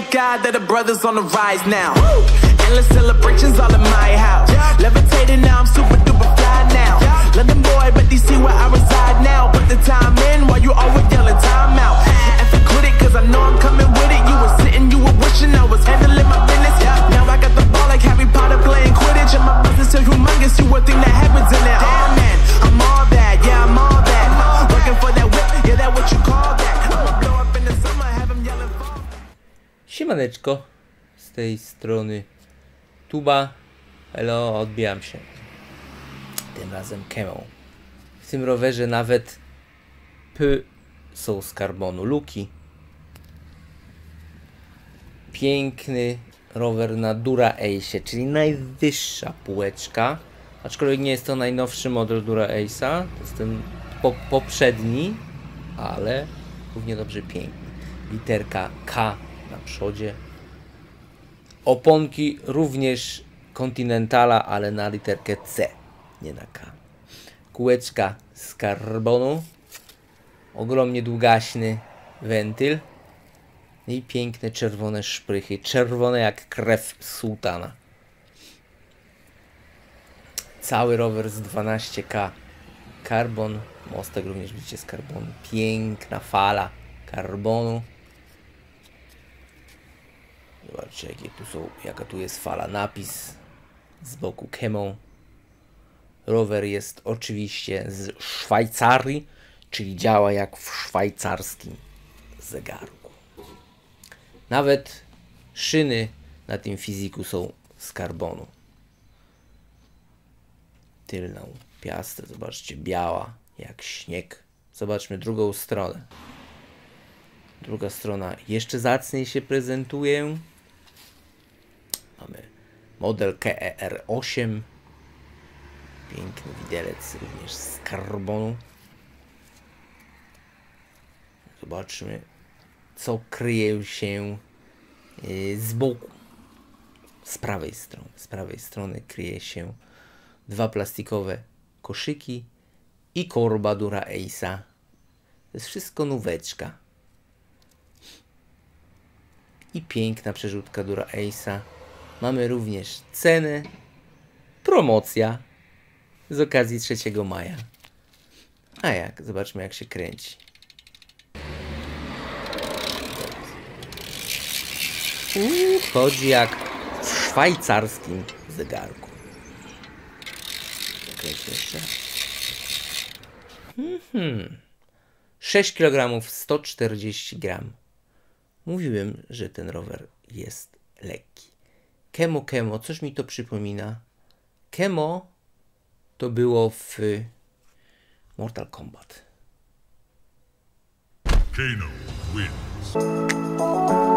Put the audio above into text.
God that the brothers on the rise now. Endless celebrations all in my house. Levitating now, I'm super duper fly now. London boy, but they see where I reside now. Put the time in while you always yelling time out. And for quit it, cause I know I'm coming with it. You were sitting, you were wishing I was handling my business. Now I got the ball like Harry Potter playing Quidditch. And my business so humongous, you would think that happens in it. Oh man, I'm all that, yeah, I'm all that. Looking for that whip, yeah, that what you call that. I'ma blow up in the summer, have them yelling for. Siemaneczko, z tej strony Tuba. Hello, odbijam się. Tym razem Camel. W tym rowerze nawet są z karbonu luki. Piękny rower na Dura Ace, czyli najwyższa półeczka. Aczkolwiek nie jest to najnowszy model Dura Ace'a, to jest ten poprzedni, ale równie dobrze piękny. Literka K na przodzie. Oponki również Continentala, ale na literkę C, nie na K. Kółeczka z karbonu. Ogromnie długaśny wentyl. I piękne czerwone szprychy. Czerwone jak krew sułtana. Cały rower z 12K. Karbon. Mostek również widzicie z karbonu. Piękna fala karbonu. Zobaczcie jaka tu jest fala. Napis z boku Camel. Rower jest oczywiście z Szwajcarii, czyli działa jak w szwajcarskim zegarku. Nawet szyny na tym fiziku są z karbonu. Tylną piastę, zobaczcie, biała jak śnieg. Zobaczmy drugą stronę. Druga strona jeszcze zacniej się prezentuje. Mamy model KER8. Piękny widelec również z karbonu. Zobaczmy, co kryje się z boku. Z prawej strony. Z prawej strony kryje się dwa plastikowe koszyki i korba Dura Ace'a. To jest wszystko nóweczka. I piękna przerzutka Dura Ace'a. Mamy również cenę. Promocja z okazji 3 maja. A jak? Zobaczmy, jak się kręci. Chodzi jak w szwajcarskim zegarku. Zakręcę jeszcze. 6 kg 140 gram. Mówiłem, że ten rower jest lekki. Kemo, coś mi to przypomina. Kemo to było w Mortal Kombat. Kano wins.